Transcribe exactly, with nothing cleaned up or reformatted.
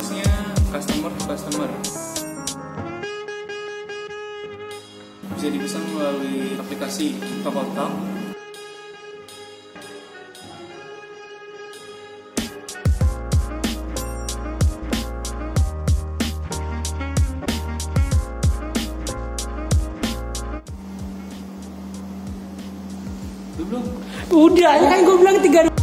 bisnisnya customer to customer. Bisa dipesan melalui aplikasi Tokotalk. Belum. Udah, ya kan gue bilang tiga